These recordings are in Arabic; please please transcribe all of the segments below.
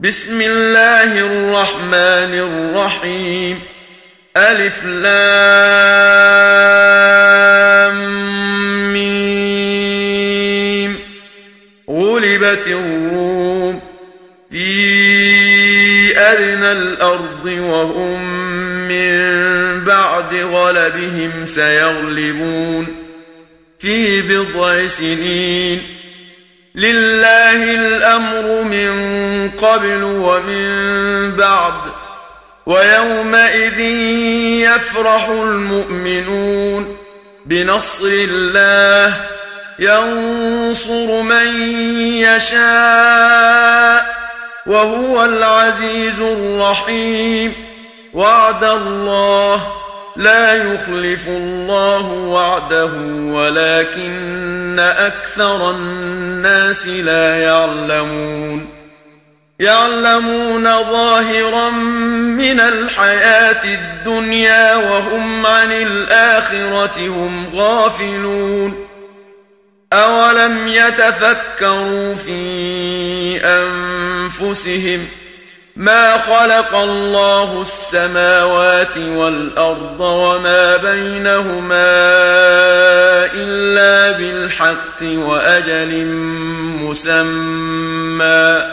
بسم الله الرحمن الرحيم. ألف لام ميم. غلبت الروم في أدنى الأرض وهم من بعد غلبهم سيغلبون في بضع سنين. لله الأمر من قبل ومن بعد ويومئذ يفرح المؤمنون بنصر الله ينصر من يشاء وهو العزيز الرحيم. وعد الله لا يخلف الله وعده ولكن أكثر الناس لا يعلمون. يعلمون ظاهرا من الحياة الدنيا وهم عن الآخرة هم غافلون. أولم يتفكروا في أنفسهم ما خلق الله السماوات والأرض وما بينهما إلا بالحق وأجل مسمى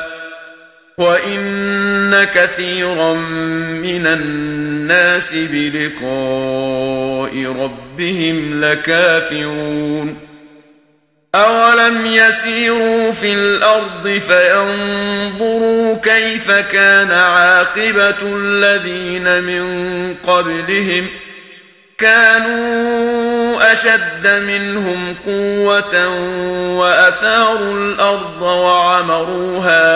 وإن كثيرا من الناس بلقاء ربهم لكافرون. أولم يسيروا في الأرض فينظروا كيف كان عاقبة الذين من قبلهم كانوا أشد منهم قوة وأثاروا الأرض وعمروها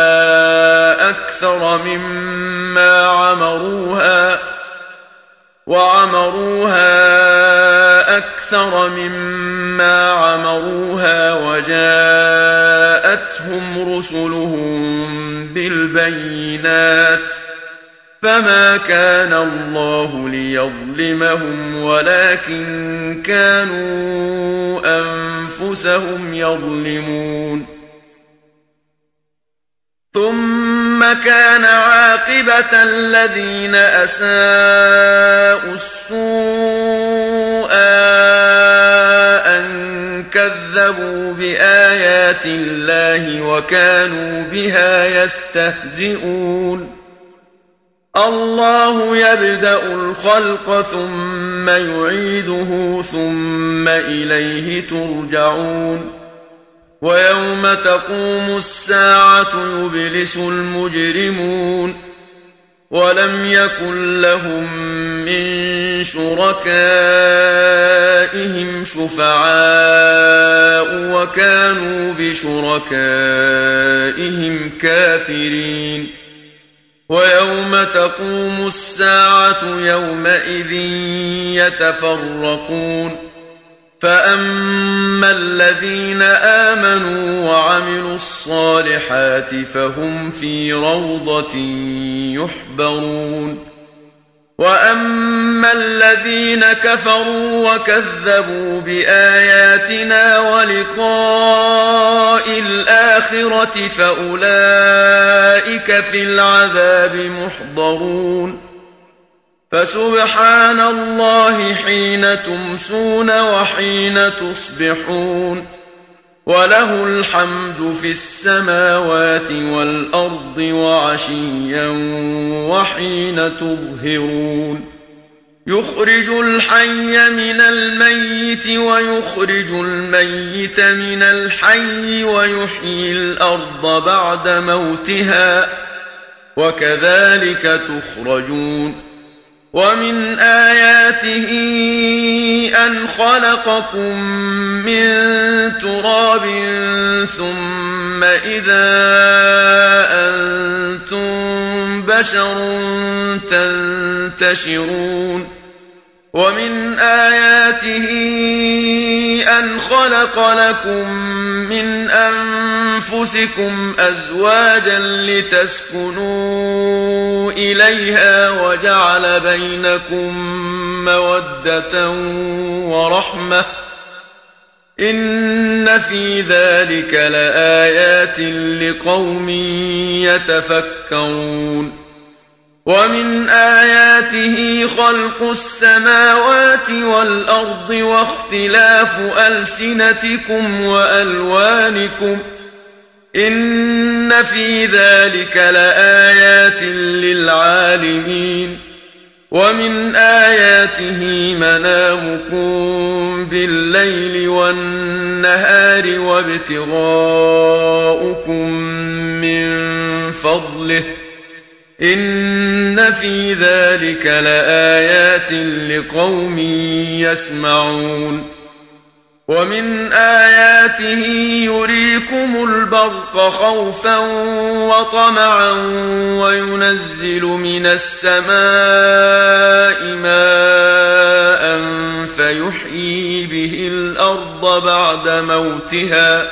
أكثر مما عمروها وجاءتهم رسلهم بالبينات فما كان الله ليظلمهم ولكن كانوا أنفسهم يظلمون. ثم كان عاقبة الذين أساءوا السوء أن كذبوا بآيات الله وكانوا بها يستهزئون. الله يبدأ الخلق ثم يعيده ثم إليه ترجعون. ويوم تقوم الساعة يبلس المجرمون ولم يكن لهم من شركائهم شفعاء وكانوا بشركائهم كافرين. ويوم تقوم الساعة يومئذ يتفرقون فأما الذين آمنوا وعملوا الصالحات فهم في روضة يحبرون. وأما الذين كفروا وكذبوا بآياتنا ولقاء الآخرة فأولئك في العذاب محضرون. فسبحان الله حين تمسون وحين تصبحون وله الحمد في السماوات والأرض وعشيا وحين تظهرون. يخرج الحي من الميت ويخرج الميت من الحي ويحيي الأرض بعد موتها وكذلك تخرجون. ومن آياته أن خلقكم من تراب ثم إذا أنتم بشر تنتشرون. ومن آياته أن خلق لكم من أنفسكم أزواجا لتسكنوا إليها وجعل بينكم مودة ورحمة إن في ذلك لآيات لقوم يتفكرون ومن آياته خلق السماوات والأرض واختلاف ألسنتكم وألوانكم إن في ذلك لآيات للعالمين ومن آياته منامكم بالليل والنهار وابتغاؤكم من فضله إن في ذلك لآيات لقوم يسمعون ومن آياته يريكم البرق خوفا وطمعا وينزل من السماء ماء فيحيي به الأرض بعد موتها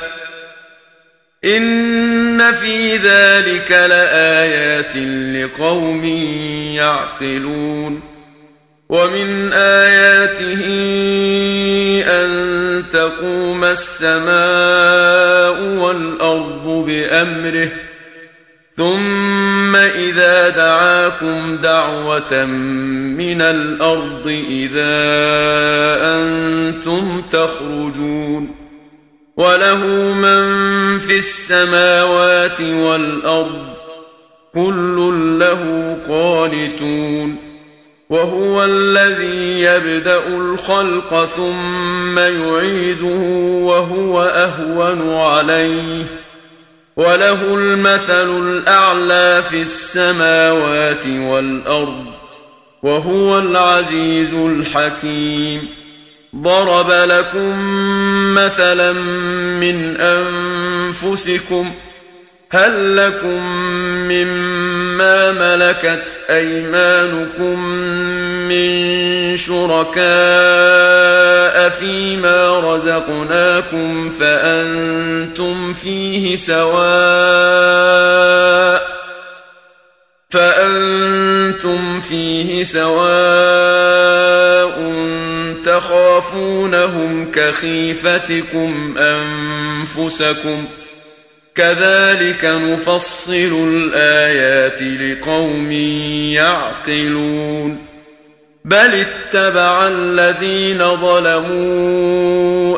إن في ذلك لآيات لقوم يعقلون ومن آياته أن تقوم السماء والأرض بأمره ثم إذا دعاكم دعوة من الأرض إذا أنتم تخرجون وله من في السماوات والأرض كل له قانتون وهو الذي يبدأ الخلق ثم يعيده وهو أهون عليه وله المثل الأعلى في السماوات والأرض وهو العزيز الحكيم ضرب لكم مثلا من أنفسكم هل لكم مما ملكت أيمانكم من شركاء فيما رزقناكم فأنتم فيه سواء تخافونهم كخيفتكم أنفسكم كذلك نفصل الآيات لقوم يعقلون بل اتبع الذين ظلموا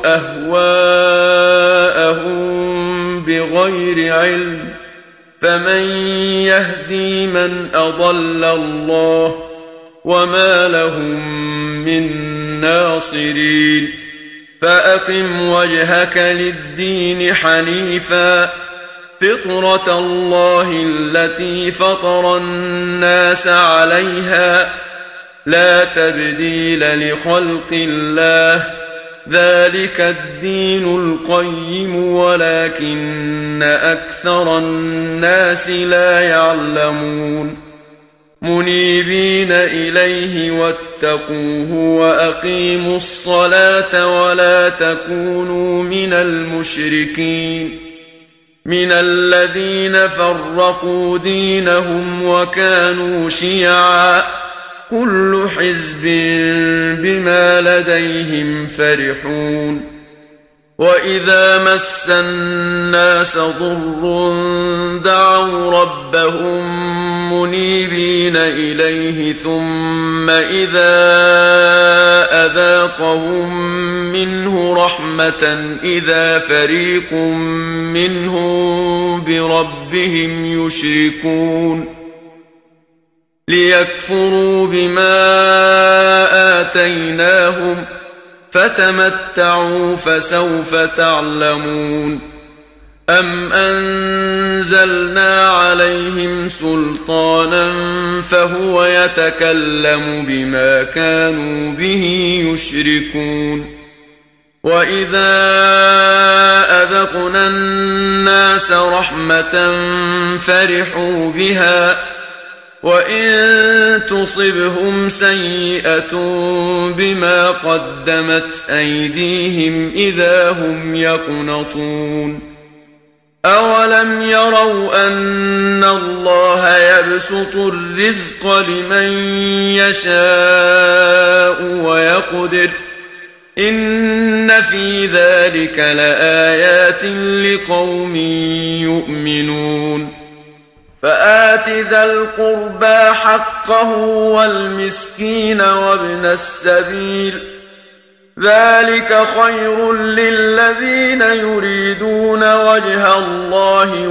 أهواءهم بغير علم فمن يهدي من أضل الله وما لهم من ناصرين فأقم وجهك للدين حنيفا فطرة الله التي فطر الناس عليها لا تبديل لخلق الله ذلك الدين القيم ولكن أكثر الناس لا يعلمون منيبين إليه واتقوه وأقيموا الصلاة ولا تكونوا من المشركين من الذين فرقوا دينهم وكانوا شيعا كل حزب بما لديهم فرحون وإذا مس الناس ضر دعوا ربهم منيبين إليه ثم إذا أذاقهم منه رحمة إذا فريق منهم بربهم يشركون ليكفروا بما آتيناهم فتمتعوا فسوف تعلمون أم أنزلنا عليهم سلطانا فهو يتكلم بما كانوا به يشركون وإذا أذقنا الناس رحمة فرحوا بها وإن تصبهم سيئة بما قدمت أيديهم إذا هم يقنطون أولم يروا أن الله يبسط الرزق لمن يشاء ويقدر إن في ذلك لآيات لقوم يؤمنون فآت ذا القربى حقه والمسكين وابن السبيل ذلك خير للذين يريدون وجه الله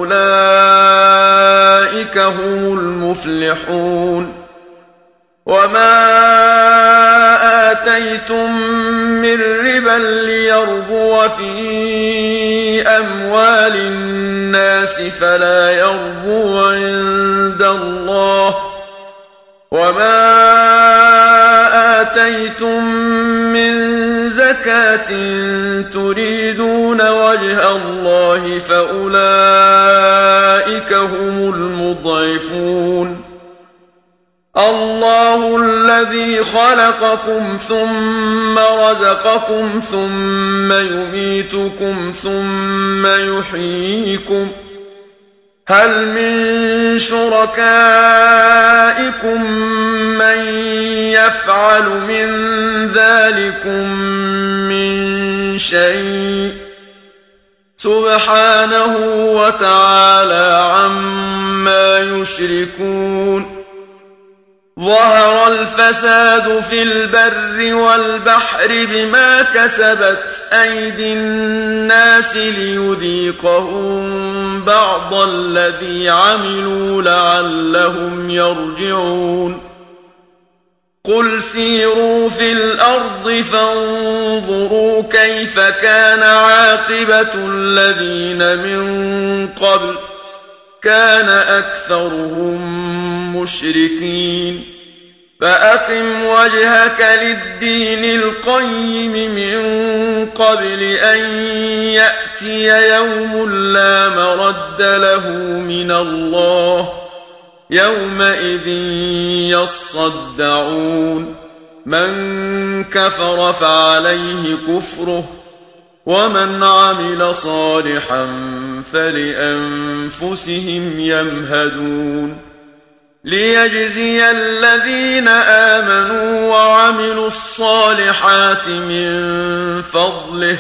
وأولئك هم المفلحون وما آتيتم من ربا ليربو في أموال الناس فلا يربو عند الله وما آتيتم من زكاة تريدون وجه الله فأولئك هم المضعفون الله الذي خلقكم ثم رزقكم ثم يميتكم ثم يحييكم هل من شركائكم من يفعل من ذلكم من شيء سبحانه وتعالى عما يشركون ظهر الفساد في البر والبحر بما كسبت أيدي الناس ليذيقهم بعض الذي عملوا لعلهم يرجعون قل سيروا في الأرض فانظروا كيف كان عاقبة الذين من قبل كان أكثرهم مشركين فأقم وجهك للدين القيم من قبل أن يأتي يوم لا مرد له من الله يومئذ يصدعون من كفر فعليه كفره ومن عمل صالحا فلأنفسهم يمهدون ليجزي الذين آمنوا وعملوا الصالحات من فضله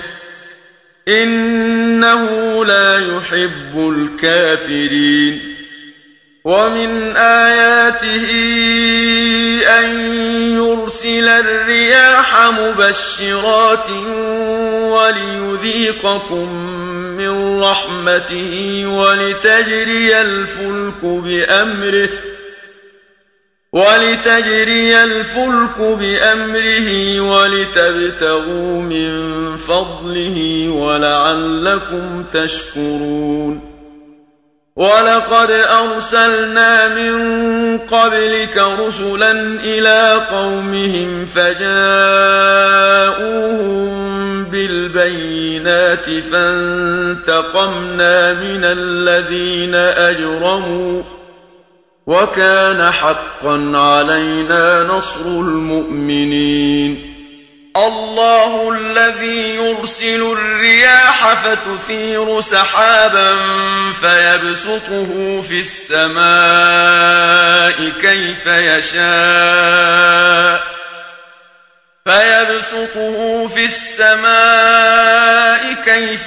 إنه لا يحب الكافرين ومن آياته أن يرسل الرياح مبشرات وليذيقكم من رحمته ولتجري الفلك بأمره ولتبتغوا من فضله ولعلكم تشكرون ولقد أرسلنا من قبلك رسلا إلى قومهم فجاءوهم بالبينات فانتقمنا من الذين أجرموا وكان حقا علينا نصر المؤمنين الله الذي يرسل الرياح فتثير سحابا فيبسطه في السماء كيف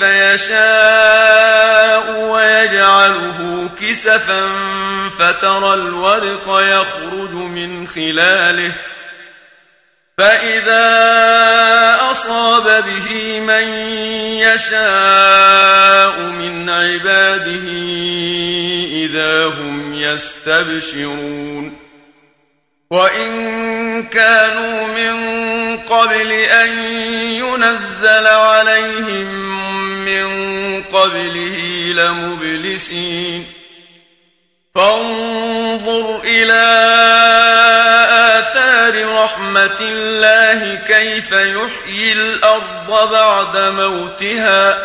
يشاء ويجعله كسفا فترى الودق يخرج من خلاله فإذا أصاب به من يشاء من عباده إذا هم يستبشرون وإن كانوا من قبل أن ينزل عليهم من قبله لمبلسين فانظر إلى آثار رحمة الله كيف يحيي الأرض بعد موتها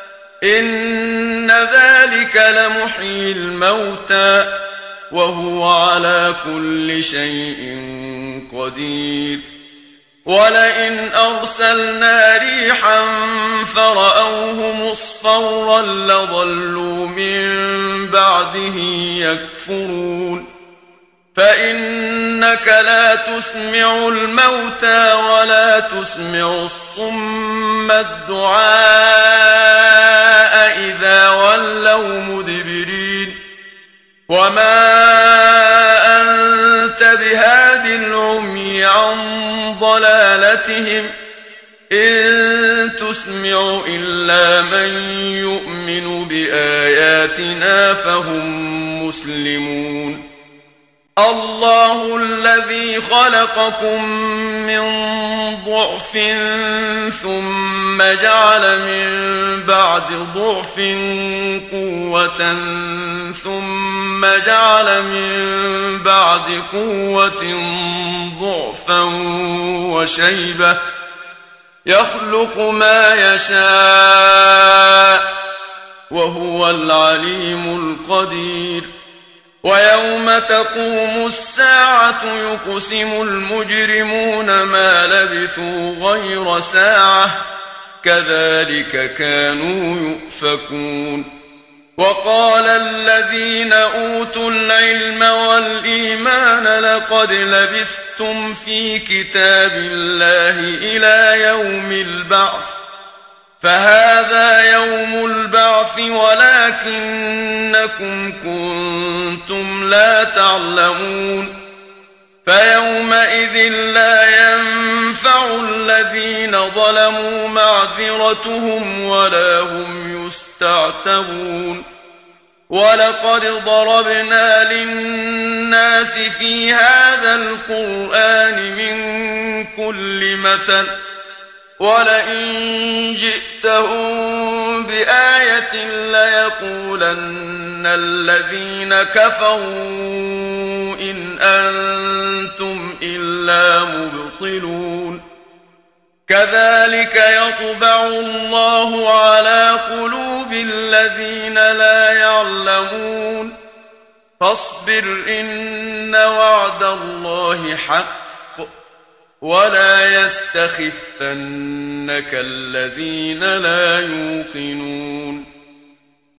إن ذلك لمحيي الموتى وهو على كل شيء قدير ولئن أرسلنا ريحا فرأوه مصفرا لظلوا من بعده يكفرون فإنك لا تسمع الموتى ولا تسمع الصم الدعاء إذا ولوا مدبرين وما أنت بهاد العمي عن ضلالتهم إن تسمع إلا من يؤمن بآياتنا فهم مسلمون الله الذي خلقكم من ضعف ثم جعل من بعد ضعف قوة ثم جعل من بعد قوة ضعفا وشيبة يخلق ما يشاء وهو العليم القدير ويوم تقوم الساعة يقسم المجرمون ما لبثوا غير ساعة كذلك كانوا يؤفكون وقال الذين أوتوا العلم والإيمان لقد لبثتم في كتاب الله إلى يوم البعث فهذا يوم البعث ولكنكم كنتم لا تعلمون فيومئذ لا ينفع الذين ظلموا معذرتهم ولا هم يستعتبون ولقد ضربنا للناس في هذا القرآن من كل مثل ولئن جئتهم بآية ليقولن الذين كفروا إن أنتم إلا مبطلون كذلك يطبع الله على قلوب الذين لا يعلمون فاصبر إن وعد الله حق ولا يستخفنك الذين لا يوقنون